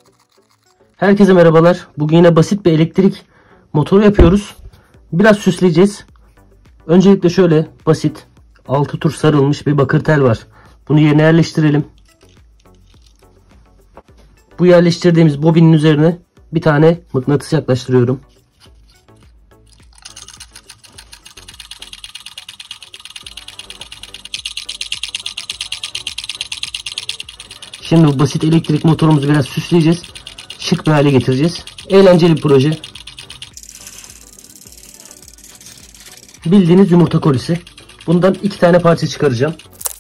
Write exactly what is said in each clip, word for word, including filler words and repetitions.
Herkese merhabalar. Bugün yine basit bir elektrik motoru yapıyoruz. Biraz süsleyeceğiz. Öncelikle şöyle basit altı tur sarılmış bir bakır tel var. Bunu yerine yerleştirelim. Bu yerleştirdiğimiz bobinin üzerine bir tane mıknatıs yaklaştırıyorum. Şimdi bu basit elektrik motorumuzu biraz süsleyeceğiz. Şık bir hale getireceğiz. Eğlenceli bir proje. Bildiğiniz yumurta kolisi. Bundan iki tane parça çıkaracağım.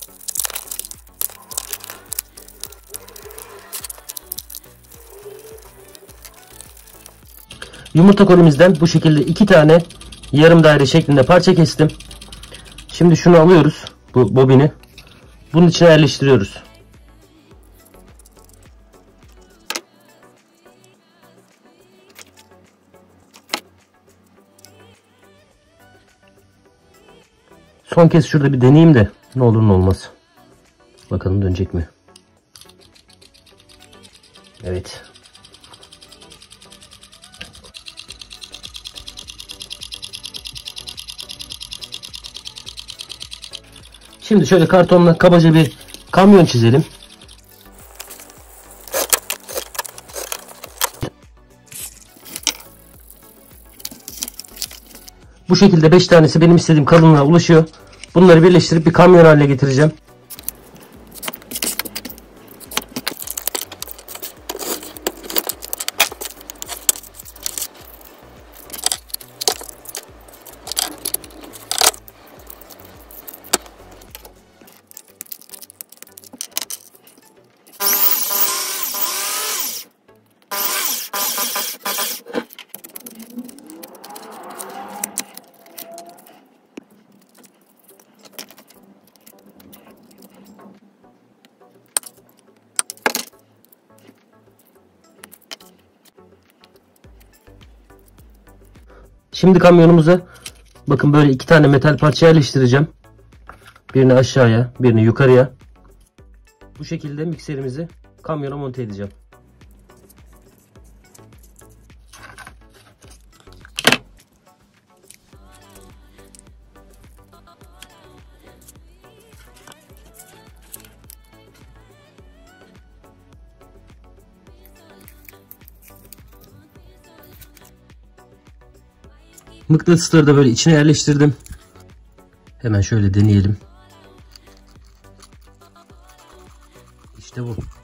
Yumurta kolimizden bu şekilde iki tane yarım daire şeklinde parça kestim. Şimdi şunu alıyoruz. Bu bobini. Bunun içine yerleştiriyoruz. Son kez şurada bir deneyeyim de ne olur ne olmaz. Bakalım dönecek mi? Evet. Şimdi şöyle kartonla kabaca bir kamyon çizelim. Bu şekilde beş tanesi benim istediğim kalınlığa ulaşıyor. Bunları birleştirip bir kamyon haline getireceğim. Şimdi kamyonumuza bakın böyle iki tane metal parça yerleştireceğim. Birini aşağıya, birini yukarıya. Bu şekilde mikserimizi kamyona monte edeceğim. Mıknatısları da böyle içine yerleştirdim. Hemen şöyle deneyelim. İşte bu.